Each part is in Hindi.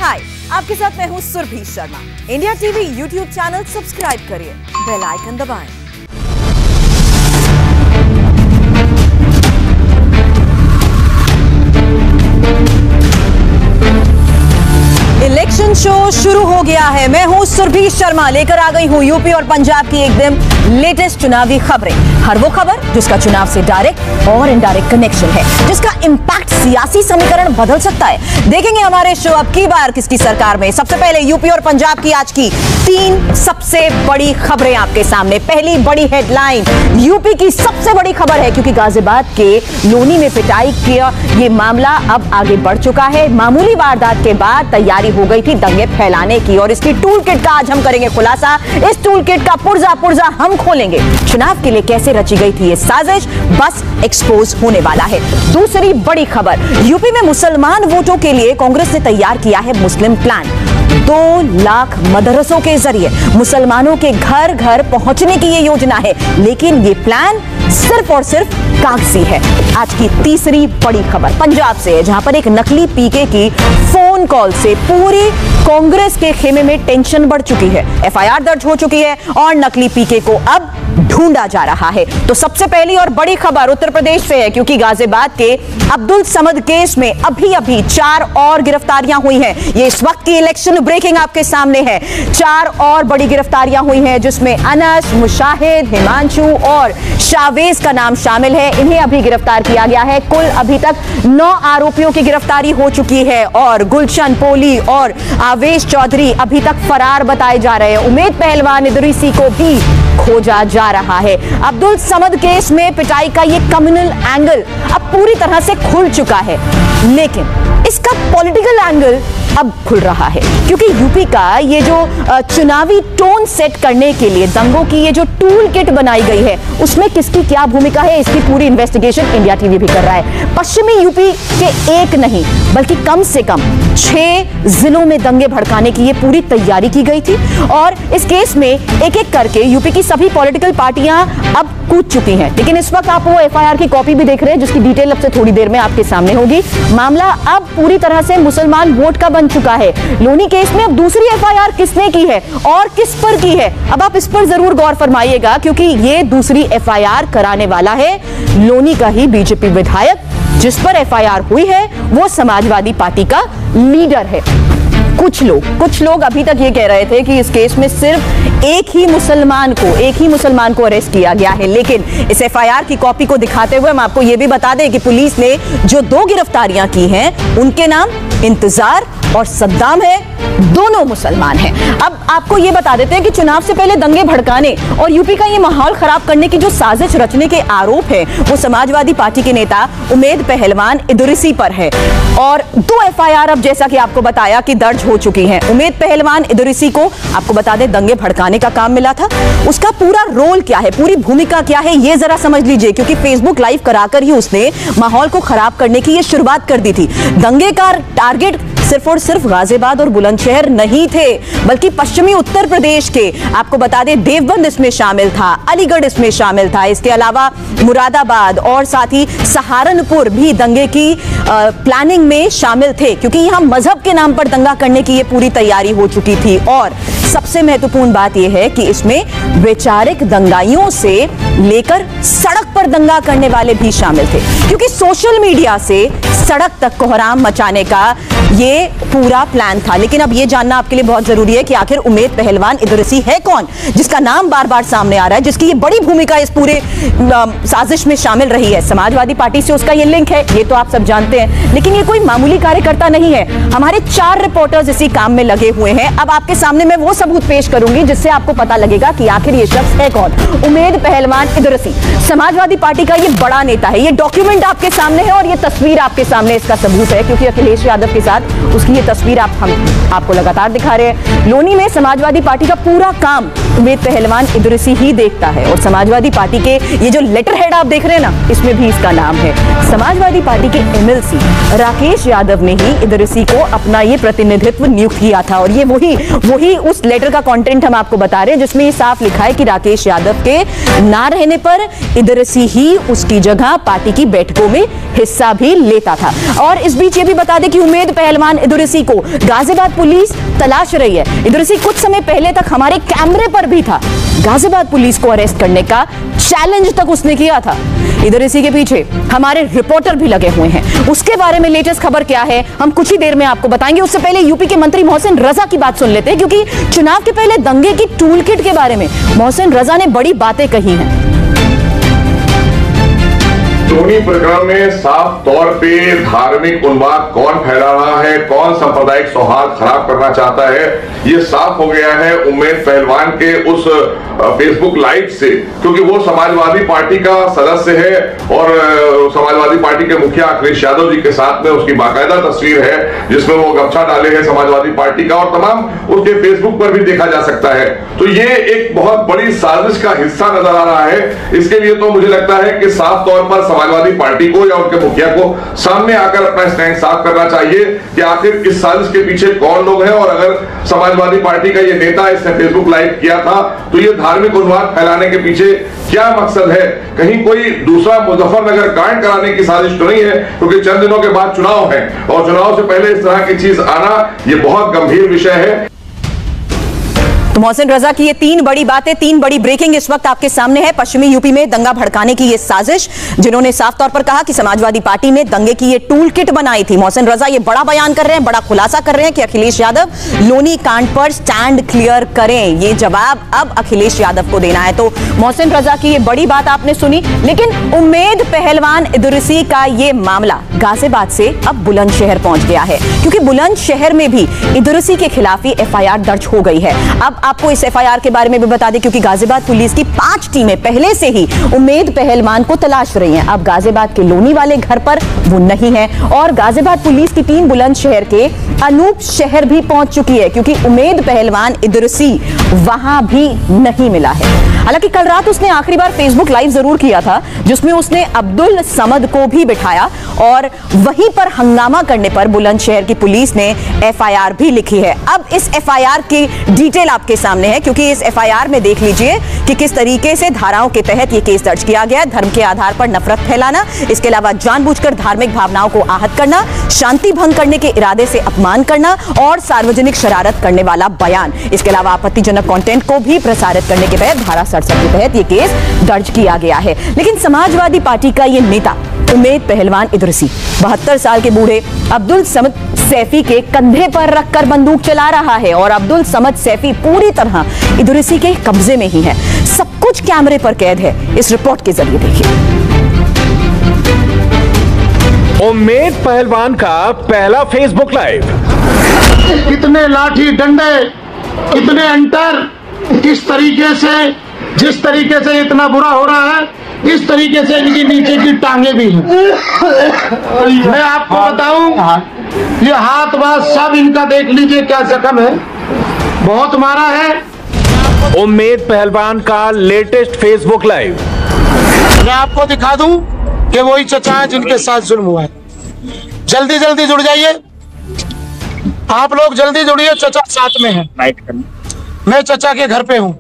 हाय, आपके साथ मैं हूं Surabhi Sharma. India TV YouTube channel subscribe करिए, बेल आइकन दबाएं। इलेक्शन शो शुरू हो गया है। मैं हूं सुरभि शर्मा, लेकर आ गई हूं यूपी और पंजाब की एकदम लेटेस्ट चुनावी खबरें। हर वो खबर जिसका चुनाव से डायरेक्ट और इनडायरेक्ट कनेक्शन है, जिसका इंपैक्ट सियासी समीकरण बदल सकता है। देखेंगे हमारे शो अब की बार किसकी सरकार में। सबसे पहले यूपी और पंजाब की आज की 3 सबसे बड़ी खबरें आपके सामने। पहली बड़ी हेडलाइन यूपी की सबसे बड़ी खबर है, क्योंकि गाजियाबाद के लोनी में पिटाई का ये मामला अब आगे बढ़ चुका है। मामूली वारदात के बाद तैयारी हो गई थी दंगे फैलाने की, और इसकी टूल किट का आज हम करेंगे खुलासा। इस टूल किट का पुर्जा पुर्जा हम खोलेंगे। चुनाव के लिए कैसे रची गई थी ये साजिश, बस एक्सपोज होने वाला है। दूसरी बड़ी खबर, यूपी में मुसलमान वोटों के लिए कांग्रेस ने तैयार किया है मुस्लिम प्लान। 2 लाख मदरसों के जरिए मुसलमानों के घर घर पहुंचने की ये योजना है, लेकिन ये प्लान सिर्फ और सिर्फ कागजी है। आज की तीसरी बड़ी खबर पंजाब से है, जहां पर एक नकली पीके की फोन कॉल से पूरी कांग्रेस के खेमे में टेंशन बढ़ चुकी है। एफआईआर दर्ज हो चुकी है और नकली पीके को अब ढूंढा जा रहा है। तो सबसे पहली और बड़ी खबर उत्तर प्रदेश से है, क्योंकि गाजियाबाद के अब्दुल समद केस में अभी 4 और गिरफ्तारियां हुई हैं। ये इस वक्त की इलेक्शन ब्रेकिंग आपके सामने है। 4 और बड़ी गिरफ्तारियां हुई हैं, जिसमें अनस, मुशाहिद, हिमांशु और शावेज का नाम शामिल है। इन्हें अभी गिरफ्तार किया गया है। कुल अभी तक 9 आरोपियों की गिरफ्तारी हो चुकी है, और गुलशन पोली और आवेश चौधरी अभी तक फरार बताए जा रहे हैं। उमेद पहलवान इदरीसी को भी खोजा जा रहा है। अब्दुल समद केस में पिटाई का ये कम्युनल एंगल अब पूरी तरह से खुल चुका है, लेकिन इसका पॉलिटिकल एंगल अब खुल रहा है, क्योंकि यूपी का ये जो चुनावी टोन सेट करने के लिए दंगों की ये जो टूल किट बनाई गई है, उसमें किसकी क्या भूमिका है, इसकी पूरी इन्वेस्टिगेशन इंडिया टीवी भी कर रहा है। पश्चिमी यूपी के एक नहीं बल्कि कम से कम 6 जिलों में दंगे भड़काने की ये पूरी तैयारी की गई थी, और इस केस में एक एक करके यूपी की सभी पॉलिटिकल पार्टियां अब कूद चुकी हैं। लेकिन इस वक्त आप वो एफआईआर की कॉपी भी देख रहे हैं, जिसकी डिटेल अब से थोड़ी देर में आपके सामने होगी। मामला अब पूरी तरह से मुसलमान वोट का बन चुका है। लोनी केस में अब दूसरी एफआईआर किसने की है और किस पर की है, अब आप इस पर जरूर गौर फरमाइएगा, क्योंकि ये दूसरी एफआईआर कराने वाला है लोनी का ही बीजेपी विधायक। जिस पर एफआईआर हुई है वो समाजवादी पार्टी का लीडर है। कुछ लोग अभी तक ये कह रहे थे कि इस केस में सिर्फ एक ही मुसलमान को अरेस्ट किया गया है, लेकिन इस एफआईआर की कॉपी को दिखाते हुए हम आपको ये भी बता दें कि पुलिस ने जो 2 गिरफ्तारियां की हैं, उनके नाम इंतजार और सद्दाम है, दोनों मुसलमान हैं। अब आपको ये बता देते हैं कि चुनाव से पहले दंगे भड़काने और यूपी का ये माहौल खराब करने की जो साजिश रचने के आरोप है, वो समाजवादी पार्टी के नेता उमेद पहलवान इदरीसी पर है। और 2 एफआईआर अब जैसा कि आपको बताया कि दर्ज हो चुकी हैं। उमेद पहलवान इदरीसी को आपको बता दें दंगे भड़काने का काम मिला था। उसका पूरा रोल क्या है, पूरी भूमिका क्या है, ये जरा समझ लीजिए, क्योंकि फेसबुक लाइव कराकर ही उसने माहौल को खराब करने की ये शुरुआत कर दी थी। दंगे का टारगेट सिर्फ और सिर्फ गाजियाबाद और बुलंदशहर नहीं थे, बल्कि पश्चिमी उत्तर प्रदेश के, आपको बता दें देवबंद इसमें शामिल था, अलीगढ़ इसमें शामिल था, इसके अलावा मुरादाबाद और साथ ही सहारनपुर भी दंगे की प्लानिंग में शामिल थे, क्योंकि यहां मजहब के नाम पर दंगा करने की ये पूरी तैयारी हो चुकी थी। और सबसे महत्वपूर्ण बात यह है कि इसमें वैचारिक दंगाइयों से लेकर सड़क पर दंगा करने वाले भी शामिल थे, क्योंकि सोशल मीडिया से सड़क तक कोहराम मचाने का ये पूरा प्लान था। लेकिन अब ये जानना आपके लिए बहुत जरूरी है कि आखिर उमेद पहलवान इदरीसी है कौन, जिसका नाम बार बार सामने आ रहा है, जिसकी ये बड़ी भूमिका इस पूरे साजिश में शामिल रही है। समाजवादी पार्टी से उसका ये लिंक है, ये तो आप सब जानते हैं, लेकिन ये कोई मामूली कार्यकर्ता नहीं है। हमारे 4 रिपोर्टर्स इसी काम में लगे हुए हैं। अब आपके सामने मैं वो सबूत पेश करूंगी जिससे आपको पता लगेगा कि आखिर ये शख्स है कौन। उमेद पहलवान इदरीसी समाजवादी पार्टी का ये बड़ा नेता है। ये डॉक्यूमेंट आपके सामने है और ये तस्वीर आपके सामने इसका सबूत है, क्योंकि अखिलेश यादव के साथ उसकी ये तस्वीर हम आपको लगातार दिखा रहे हैं। लोनी में समाजवादी पार्टी का पूरा काम उमेद पहलवान इदरीसी ही देखता है, और समाजवादी पार्टी के ये जो लेटर हेड आप देख रहे हैं ना, इसमें भी इसका नाम है। समाजवादी पार्टी के एमएलसी राकेश यादव ने ही इदरीसी को अपना ये प्रतिनिधित्व नियुक्त किया था, और ये वही उस लेटर का कंटेंट हम आपको बता रहे हैं, जिसमें ये साफ लिखा है कि राकेश यादव के ना रहने पर इदरिसी ही उसकी जगह पार्टी की बैठकों में हिस्सा भी लेता था। और इस बीच ये भी बता दें कि उम्मेद पहलवान इदरिसी को गाजियाबाद पुलिस तलाश रही है। इदरिसी कुछ समय पहले तक हमारे कैमरे पर भी था। गाजियाबाद पुलिस को अरेस्ट करने का चैलेंज तक उसने किया था। इदरिसी के पीछे हमारे रिपोर्टर भी लगे हुए हैं। उसके बारे में लेटेस्ट खबर क्या है हम कुछ ही देर में आपको बताएंगे। उससे पहले यूपी के मंत्री मोहसिन रजा की बात सुन लेते हैं, क्योंकि चुनाव के पहले दंगे की टूल किट के बारे में मोहसिन रजा ने बड़ी बातें कही हैं। सोनी प्रकरण में साफ तौर पे धार्मिक उन्माद कौन फैला रहा है, कौन सांप्रदायिक सौहार्द खराब करना चाहता है, ये साफ हो गया है उम्मेद पहलवान के उस फेसबुक लाइव से, क्योंकि वो समाजवादी पार्टी का सदस्य है और समाजवादी पार्टी के मुखिया अखिलेश यादव जी के साथ में उसकी बाकायदा तस्वीर है जिसमें वो गमछा डाले हैं समाजवादी पार्टी का, और तमाम उसके फेसबुक पर भी देखा जा सकता है। तो ये एक बहुत बड़ी साजिश का हिस्सा नजर आ रहा है। इसके लिए तो मुझे लगता है कि साफ तौर पर समाजवादी पार्टी को या उनके मुखिया को सामने आकर अपना स्टैंड साफ करना चाहिए कि आखिर इस साजिश के पीछे कौन लोग हैं, और अगर समाजवादी पार्टी का ये नेता इसने फेसबुक लाइव किया था तो ये धार्मिक उन्माद फैलाने के पीछे क्या मकसद है? कहीं कोई दूसरा मुजफ्फरनगर कांड कराने की साजिश तो नहीं है? क्योंकि चंद दिनों के बाद चुनाव है और चुनाव से पहले इस तरह की चीज आना ये बहुत गंभीर विषय है। तो मोहसिन रजा की ये तीन बड़ी बातें, तीन बड़ी ब्रेकिंग इस वक्त आपके सामने है। पश्चिमी यूपी में दंगा भड़काने की ये साजिश, जिन्होंने साफ तौर पर कहा कि समाजवादी पार्टी ने दंगे की ये टूल किट बनाई थी। मोहसिन रजा ये बड़ा बयान कर रहे हैं, बड़ा खुलासा कर रहे हैं कि अखिलेश यादव लोनी कांड पर स्टैंड क्लियर करें। ये जवाब अब अखिलेश यादव को देना है। तो मोहसिन रजा की ये बड़ी बात आपने सुनी, लेकिन उम्मेद पहलवान इदरिसी का ये मामला गाजियाबाद से अब बुलंदशहर पहुंच गया है, क्योंकि बुलंदशहर में भी इदरिसी के खिलाफ ही एफआईआर दर्ज हो गई है। अब आपको इस एफआईआर के बारे में भी बता दें, क्योंकि गाजियाबाद पुलिस की 5 टीमें पहले से ही उम्मेद पहलवान को तलाश रही हैं। अब गाजियाबाद के लोनी वाले घर पर वो नहीं है, और गाजियाबाद पुलिस की टीम बुलंदशहर के अनूप शहर भी पहुंच चुकी है, क्योंकि उम्मेद पहलवान इदरिसी वहां भी नहीं मिला है। हालांकि कल रात उसने आखिरी बार फेसबुक लाइव जरूर किया था, जिसमें उसने अब्दुल समद को भी बिठाया, और वहीं पर हंगामा करने पर बुलंदशहर की पुलिस ने एफआईआर भी लिखी है। अब इस एफआईआर की डिटेल आपके सामने है, क्योंकि इस एफआईआर में देख लीजिए कि किस तरीके से धाराओं के तहत यह केस दर्ज किया गया है। धर्म के आधार पर नफरत फैलाना, इसके अलावा जानबूझकर धार्मिक भावनाओं को आहत करना, शांति भंग करने के इरादे से अपमान करना और सार्वजनिक शरारत करने वाला बयान, इसके अलावा आपत्तिजनक कंटेंट को भी प्रसारित करने के तहत धारा 67 के तहत यह केस दर्ज किया गया है। लेकिन समाजवादी पार्टी का यह नेता उम्मेद पहलवान इदरिसी 72 साल के बूढ़े अब्दुल समद सैफी के कंधे पर रखकर बंदूक चला रहा है, और अब्दुल समद सैफी पूरी तरह इदरिसी के कब्जे में ही है। सब कुछ कैमरे पर कैद है, इस रिपोर्ट के जरिए देखिए। उम्मेद पहलवान का पहला फेसबुक लाइव। कितने लाठी डंडे, कितने अंटर, किस तरीके से, जिस तरीके से इतना बुरा हो रहा है, इस तरीके से इनकी नीचे की टांगे भी हैं। मैं आपको बताऊं, ये हाथ बात सब इनका देख लीजिए क्या जख्म है, बहुत मारा है। उम्मेद पहलवान का लेटेस्ट फेसबुक लाइव। मैं आपको दिखा दूं कि वही चचा है जिनके साथ जुल्म हुआ है। जल्दी जल्दी जुड़ जाइए, आप लोग जल्दी जुड़िए, चचा साथ में है। मैं चचा के घर पे हूँ,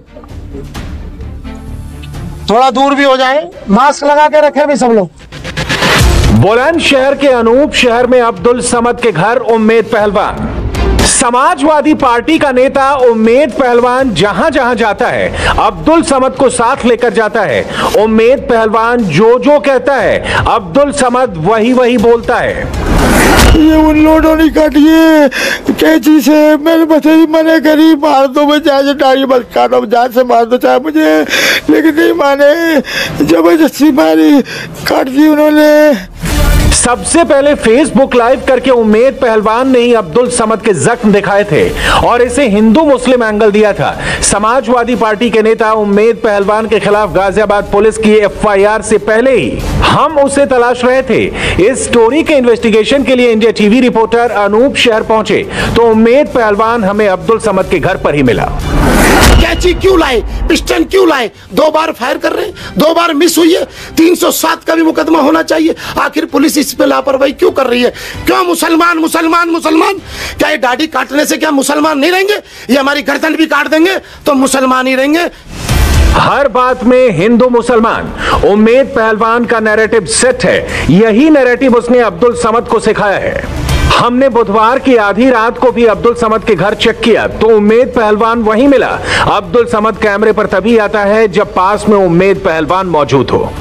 थोड़ा दूर भी हो जाए, मास्क लगा के रखे भी सब लोग। बुलंदशहर के अनूप शहर में अब्दुल समद के घर उम्मेद पहलवान। समाजवादी पार्टी का नेता उम्मेद पहलवान जहां जहां जाता है अब्दुल समद को साथ लेकर जाता है। उम्मेद पहलवान जो जो कहता है अब्दुल समद वही वही बोलता है। ये उन लोगों ने काटिए कैंची से, मैंने बसेरी मने करी, मार दो, मैं चाहे डाली बस काटो, जान से मार दो चाहे मुझे, लेकिन नहीं माने, जबरदस्ती मारी, काट दी उन्होंने। सबसे पहले फेसबुक लाइव करके उम्मेद पहलवान ने ही अब्दुल समद के जख्म दिखाए थे और इसे हिंदू मुस्लिम एंगल दिया था। समाजवादी पार्टी के नेता उम्मेद पहलवान के खिलाफ गाजियाबाद पुलिस की एफआईआर से पहले ही हम उसे तलाश रहे थे। इस स्टोरी के इन्वेस्टिगेशन के लिए इंडिया टीवी रिपोर्टर अनूप शहर पहुंचे तो उम्मेद पहलवान हमें अब्दुल समद के घर पर ही मिला। कैची क्यों लाए, पिस्टन क्यों लाए, 2 बार फायर कर रहे हैं, 2 बार मिस हुई है, 307 का भी मुकदमा होना चाहिए। आखिर पुलिस इस पे लापरवाही क्यों कर रही है? क्यों मुसलमान मुसलमान मुसलमान? क्या ये दाढ़ी काटने से क्या मुसलमान नहीं रहेंगे? ये हमारी गर्दन भी काट देंगे तो मुसलमान ही रहेंगे। हर बात में हिंदू मुसलमान, उम्मेद पहलवान का नैरेटिव सेट है। यही नैरेटिव उसने अब्दुल समद को सिखाया है। हमने बुधवार की आधी रात को भी अब्दुल समद के घर चेक किया तो उम्मेद पहलवान वहीं मिला। अब्दुल समद कैमरे पर तभी आता है जब पास में उम्मेद पहलवान मौजूद हो।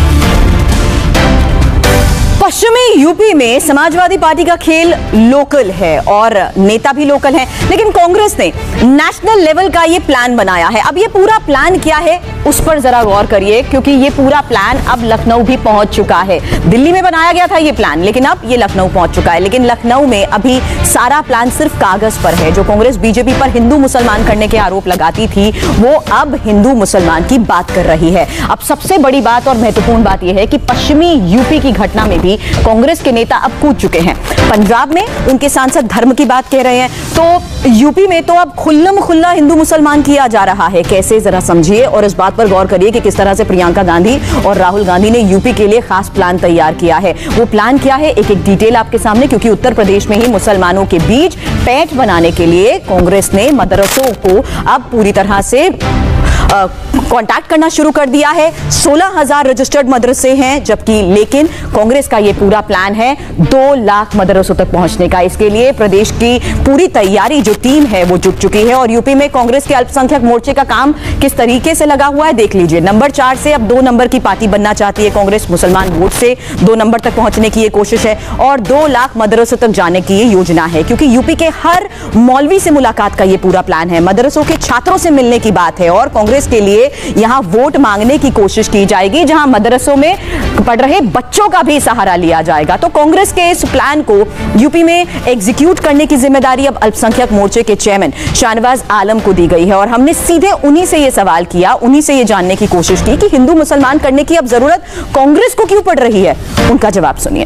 पश्चिमी यूपी में समाजवादी पार्टी का खेल लोकल है और नेता भी लोकल हैं, लेकिन कांग्रेस ने नेशनल लेवल का ये प्लान बनाया है। अब ये पूरा प्लान क्या है उस पर जरा गौर करिए, क्योंकि ये पूरा प्लान अब लखनऊ भी पहुंच चुका है। दिल्ली में बनाया गया था ये प्लान, लेकिन अब ये लखनऊ पहुंच चुका है। लेकिन लखनऊ में अभी सारा प्लान सिर्फ कागज पर है। जो कांग्रेस बीजेपी पर हिंदू मुसलमान करने के आरोप लगाती थी, वो अब हिंदू मुसलमान की बात कर रही है। अब सबसे बड़ी बात और महत्वपूर्ण बात यह है कि पश्चिमी यूपी की घटना में भी कांग्रेस के नेता अब कूद चुके हैं। पंजाब में उनके सांसद धर्म की बात कह रहे हैं, तो यूपी में तो अब खुल्लम खुल्ला हिंदू मुसलमान किया जा रहा है। कैसे, जरा समझिए और इस बात पर गौर करिए कि किस तरह से प्रियंका गांधी और राहुल गांधी ने यूपी के लिए खास प्लान तैयार किया है। वो प्लान क्या है, एक एक डिटेल आपके सामने, क्योंकि उत्तर प्रदेश में ही मुसलमानों के बीच पैठ बनाने के लिए कांग्रेस ने मदरसों को अब पूरी तरह से कांटेक्ट करना शुरू कर दिया है। 16,000 रजिस्टर्ड मदरसे हैं, जबकि लेकिन कांग्रेस का ये पूरा प्लान है 2 लाख मदरसों तक पहुंचने का। इसके लिए प्रदेश की पूरी तैयारी जो टीम है वो जुट चुकी है। और यूपी में कांग्रेस के अल्पसंख्यक मोर्चे का काम किस तरीके से लगा हुआ है देख लीजिए। नंबर 4 से अब 2 नंबर की पार्टी बनना चाहती है कांग्रेस। मुसलमान वोट से 2 नंबर तक पहुंचने की ये कोशिश है और 2 लाख मदरसों तक जाने की ये योजना है, क्योंकि यूपी के हर मौलवी से मुलाकात का ये पूरा प्लान है। मदरसों के छात्रों से मिलने की बात है और कांग्रेस के लिए यहां वोट मांगने की कोशिश की जाएगी, जहां मदरसों में पढ़ रहे बच्चों का भी सहारा लिया जाएगा। तो कांग्रेस के इस प्लान को यूपी में एग्जीक्यूट करने की जिम्मेदारी अब अल्पसंख्यक मोर्चे के चेयरमैन शाहनवाज आलम को दी गई है। और हमने सीधे उन्हीं से यह सवाल किया, उन्हीं से यह जानने की कोशिश की कि हिंदू मुसलमान करने की अब जरूरत कांग्रेस को क्यों पड़ रही है। उनका जवाब सुनिए।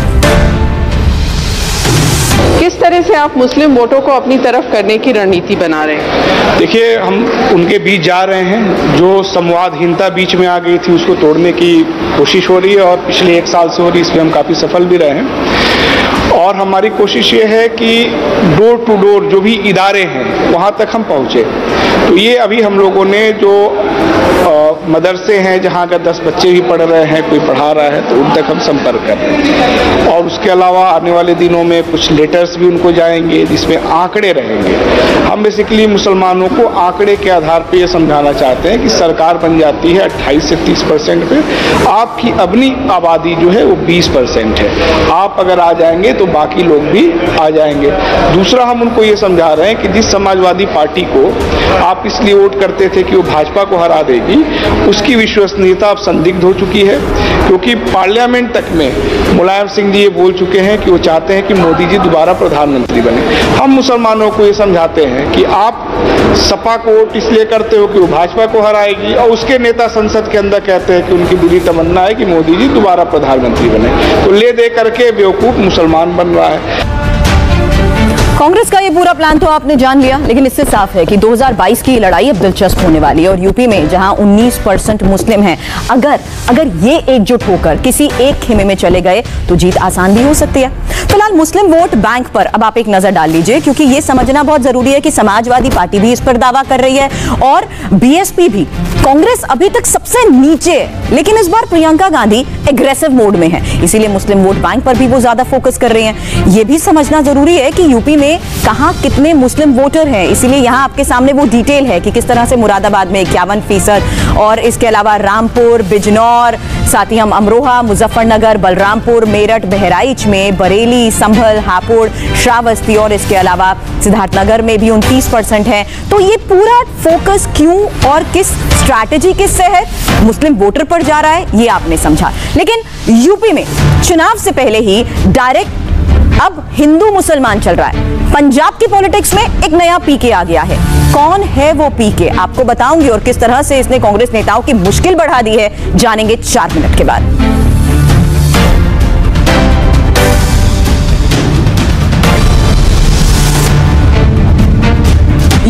किस तरह से आप मुस्लिम वोटों को अपनी तरफ करने की रणनीति बना रहे हैं? देखिए, हम उनके बीच जा रहे हैं। जो संवादहीनता बीच में आ गई थी उसको तोड़ने की कोशिश हो रही है और पिछले 1 साल से हो रही है। इसमें हम काफ़ी सफल भी रहे हैं और हमारी कोशिश ये है कि डोर टू डोर जो भी इदारे हैं वहाँ तक हम पहुँचे। तो ये अभी हम लोगों ने जो मदरसे हैं जहाँ अगर 10 बच्चे भी पढ़ रहे हैं, कोई पढ़ा रहा है, तो उन तक हम संपर्क कर रहे हैं। और उसके अलावा आने वाले दिनों में कुछ लेटर्स भी उनको जाएंगे जिसमें आंकड़े रहेंगे। हम बेसिकली मुसलमानों को आंकड़े के आधार पर ये समझाना चाहते हैं कि सरकार बन जाती है 28 से 30% पे, आपकी अपनी आबादी जो है वो 20% है। आप अगर आ जाएंगे तो बाकी लोग भी आ जाएंगे। दूसरा, हम उनको ये समझा रहे हैं कि जिस समाजवादी पार्टी को आप इसलिए वोट करते थे कि वो भाजपा को हरा देगी, उसकी विश्वसनीयता अब संदिग्ध हो चुकी है, क्योंकि पार्लियामेंट तक में मुलायम सिंह जी ये बोल चुके हैं कि वो चाहते हैं कि मोदी जी दोबारा प्रधानमंत्री बने। हम मुसलमानों को ये समझाते हैं कि आप सपा को वोट इसलिए करते हो कि वो भाजपा को हराएगी और उसके नेता संसद के अंदर कहते हैं कि उनकी दिली तमन्ना है कि मोदी जी दोबारा प्रधानमंत्री बने। तो ले दे करके बेवकूफ मुसलमान बन रहा है। कांग्रेस का ये पूरा प्लान तो आपने जान लिया, लेकिन इससे साफ है कि 2022 की लड़ाई अब दिलचस्प होने वाली है। और यूपी में जहां 19% मुस्लिम हैं, अगर ये एकजुट होकर किसी एक खेमे में चले गए तो जीत आसान भी हो सकती है। फिलहाल मुस्लिम वोट बैंक पर अब आप एक नजर डाल लीजिए, क्योंकि ये समझना बहुत जरूरी है कि समाजवादी पार्टी भी इस पर दावा कर रही है और बीएसपी भी। कांग्रेस अभी तक सबसे नीचे है, लेकिन इस बार प्रियंका गांधी एग्रेसिव मोड में है, इसीलिए मुस्लिम वोट बैंक पर भी वो ज्यादा फोकस कर रही हैं। ये भी समझना जरूरी है कि यूपी में कहां कितने मुस्लिम वोटर हैं, इसीलिए यहां आपके सामने वो डिटेल है कि किस तरह से मुरादाबाद में 51% और इसके अलावा रामपुर, बिजनौर, साथ ही हम अमरोहा, मुजफ्फरनगर, बलरामपुर, मेरठ, बहराइच में, बरेली, संभल, हापुड़, श्रावस्ती और इसके अलावा सिद्धार्थनगर में भी 29% है। तो ये पूरा फोकस क्यों और किस स्ट्रैटेजी के तहत मुस्लिम वोटर पर जा रहा है, ये आपने समझा। लेकिन यूपी में चुनाव से पहले ही डायरेक्ट अब हिंदू मुसलमान चल रहा है। पंजाब की पॉलिटिक्स में एक नया पीके आ गया है। कौन है वो पीके, आपको बताऊंगी, और किस तरह से इसने कांग्रेस नेताओं की मुश्किल बढ़ा दी है, जानेंगे 4 मिनट के बाद।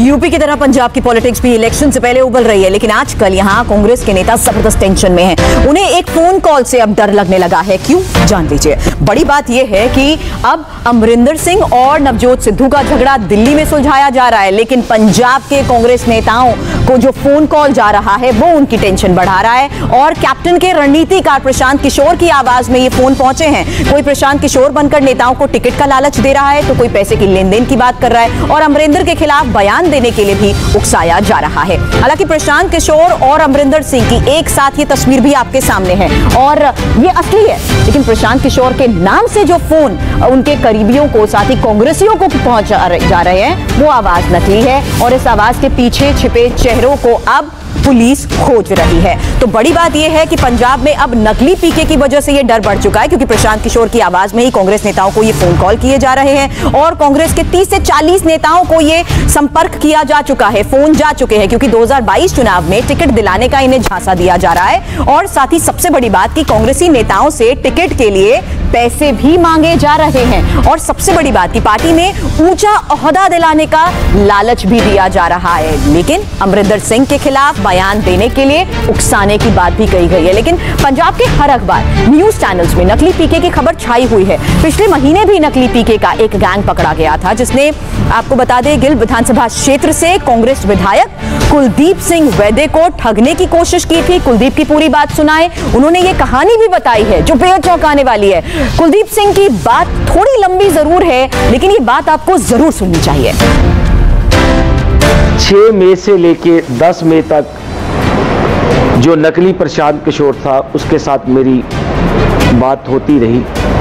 यूपी की तरह पंजाब की पॉलिटिक्स भी इलेक्शन से पहले उबल रही है, लेकिन आजकल यहां कांग्रेस के नेता जबरदस्त टेंशन में हैं। उन्हें एक फोन कॉल से अब डर लगने लगा है। क्यों, जान लीजिए। बड़ी बात यह है कि अब अमरिंदर सिंह और नवजोत सिद्धू का झगड़ा दिल्ली में सुलझाया जा रहा है, लेकिन पंजाब के कांग्रेस नेताओं को जो फोन कॉल जा रहा है वो उनकी टेंशन बढ़ा रहा है। और कैप्टन के रणनीतिकार प्रशांत किशोर की आवाज में ये फोन पहुंचे हैं। कोई प्रशांत किशोर बनकर नेताओं को टिकट का लालच दे रहा है, तो कोई पैसे की लेन देन की बात कर रहा है और अमरिंदर के खिलाफ बयान देने के लिए भी उकसाया जा रहा है। हालांकि प्रशांत किशोर और अमरिंदर सिंह की एक साथ ये तस्वीर भी आपके सामने है और ये असली है, लेकिन प्रशांत किशोर के नाम से जो फोन उनके करीबियों को, साथ ही कांग्रेसियों को पहुंचा जा रहे हैं, वो आवाज नकली है और इस आवाज के पीछे छिपे चेहरों को अब पुलिस खोज रही है। तो बड़ी बात यह है कि पंजाब में अब नकली पीके की वजह से यह डर बढ़ चुका है, क्योंकि प्रशांत किशोर की आवाज में ही कांग्रेस नेताओं को ये फोन कॉल किए जा रहे हैं और कांग्रेस के 30 से 40 नेताओं को यह संपर्क किया जा चुका है, फोन जा चुके हैं, क्योंकि 2022 चुनाव में टिकट दिलाने का इन्हें झांसा दिया जा रहा है। और साथ ही सबसे बड़ी बात कि कांग्रेसी नेताओं से टिकट के लिए पैसे भी मांगे जा रहे हैं और सबसे बड़ी बात की पार्टी में ऊंचा ओहदा दिलाने का लालच भी दिया जा रहा है। लेकिन अमरिंदर सिंह के खिलाफ बयान देने के लिए उकसाने की बात भी कही गई है। लेकिन पंजाब के हर अखबार, न्यूज चैनल्स में नकली पीके की खबर छाई हुई है। पिछले महीने भी नकली पीके का एक गैंग पकड़ा गया था, जिसने, आपको बता दें, गिल विधानसभा क्षेत्र से कांग्रेस विधायक कुलदीप सिंह वैद्य को ठगने की कोशिश की थी। कुलदीप की पूरी बात सुनाए, उन्होंने ये कहानी भी बताई है जो बेहद चौंकाने वाली है। कुलदीप सिंह की बात थोड़ी लंबी जरूर है, लेकिन ये बात आपको जरूर सुननी चाहिए। 6 मई से लेके 10 मई तक जो नकली प्रशांत किशोर था, उसके साथ मेरी बात होती रही।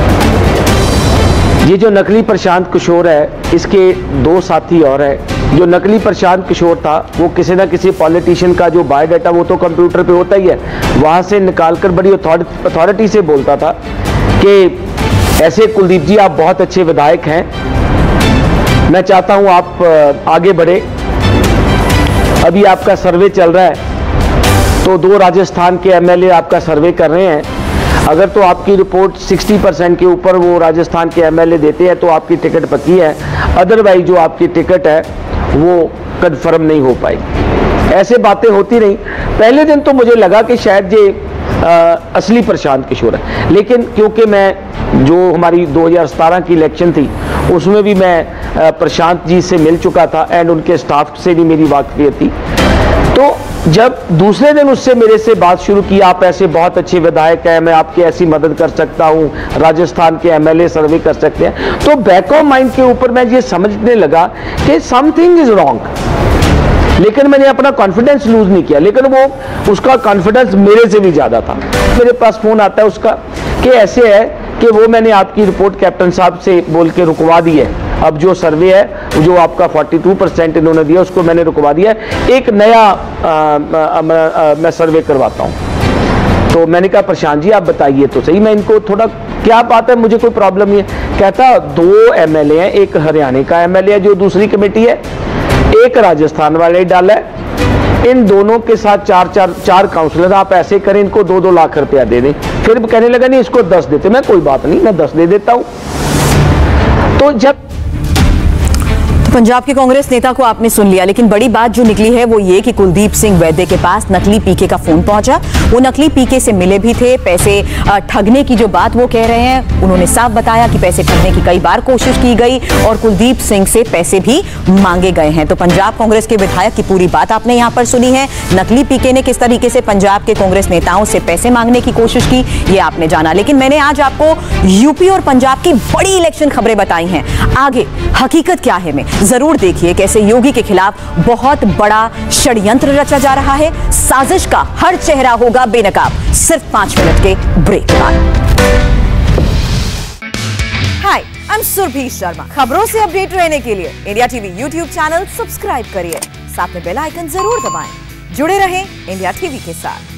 ये जो नकली प्रशांत किशोर है, इसके 2 साथी और हैं। जो नकली प्रशांत किशोर था, वो किसी ना किसी पॉलिटिशियन का जो बायोडाटा, वो तो कंप्यूटर पे होता ही है, वहाँ से निकालकर बड़ी अथॉरिटी से बोलता था कि ऐसे कुलदीप जी, आप बहुत अच्छे विधायक हैं, मैं चाहता हूँ आप आगे बढ़े। अभी आपका सर्वे चल रहा है, तो 2 राजस्थान के एमएलए आपका सर्वे कर रहे हैं। अगर तो आपकी रिपोर्ट 60% के ऊपर वो राजस्थान के एमएलए देते हैं तो आपकी टिकट पक्की है, अदरवाइज जो आपकी टिकट है वो कंफर्म नहीं हो पाएगी। ऐसे बातें होती रही। पहले दिन तो मुझे लगा कि शायद ये असली प्रशांत किशोर है, लेकिन क्योंकि मैं, जो हमारी 2017 की इलेक्शन थी, उसमें भी मैं प्रशांत जी से मिल चुका था एंड उनके स्टाफ से भी मेरी वाकफियत थी। तो जब दूसरे दिन उससे मेरे से बात शुरू की, आप ऐसे बहुत अच्छे विधायक हैं, मैं आपकी ऐसी मदद कर सकता हूं, राजस्थान के एमएलए सर्वे कर सकते हैं, तो बैक ऑफ माइंड के ऊपर मैं ये समझने लगा कि समथिंग इज रॉन्ग। लेकिन मैंने अपना कॉन्फिडेंस लूज नहीं किया, लेकिन वो, उसका कॉन्फिडेंस मेरे से भी ज्यादा था। मेरे पास फोन आता है उसका कि ऐसे है कि वो मैंने आपकी रिपोर्ट कैप्टन साहब से बोल के रुकवा दी है। अब जो सर्वे है, जो आपका 42% इन्होंने दिया, उसको मैंने रुकवा दिया है, एक नया मैं सर्वे करवाता हूँ। तो मैंने कहा प्रशांत जी आप बताइए तो सही, मैं इनको थोड़ा, क्या बात है, मुझे कोई प्रॉब्लम नहीं है। कहता 2 एमएलए हैं, एक हरियाणा का एमएलए है जो दूसरी कमेटी है, एक राजस्थान वाले डाला है, इन दोनों के साथ 4 काउंसलर, आप ऐसे करें, इनको 2-2 लाख रुपया दे दें। फिर कहने लगा नहीं इसको 10 देते। मैं कोई बात नहीं, मैं 10 दे देता हूं। तो जब पंजाब के कांग्रेस नेता को आपने सुन लिया, लेकिन बड़ी बात जो निकली है वो ये कि कुलदीप सिंह वैद्य के पास नकली पीके का फोन पहुंचा। वो नकली पीके से मिले भी थे। पैसे ठगने की जो बात वो कह रहे हैं, उन्होंने साफ बताया कि पैसे ठगने की कई बार कोशिश की गई और कुलदीप सिंह से पैसे भी मांगे गए हैं। तो पंजाब कांग्रेस के विधायक की पूरी बात आपने यहाँ पर सुनी है। नकली पीके ने किस तरीके से पंजाब के कांग्रेस नेताओं से पैसे मांगने की कोशिश की, ये आपने जाना। लेकिन मैंने आज आपको यूपी और पंजाब की बड़ी इलेक्शन खबरें बताई हैं। आगे हकीकत क्या है, में जरूर देखिए कैसे योगी के खिलाफ बहुत बड़ा षड्यंत्र रचा जा रहा है। साजिश का हर चेहरा होगा बेनकाब, सिर्फ 5 मिनट के ब्रेक बाद। Hi, I am Surabhi Sharma. खबरों से अपडेट रहने के लिए India TV YouTube channel subscribe करिए, साथ में बेल आइकन जरूर दबाएं। जुड़े रहें इंडिया टीवी के साथ।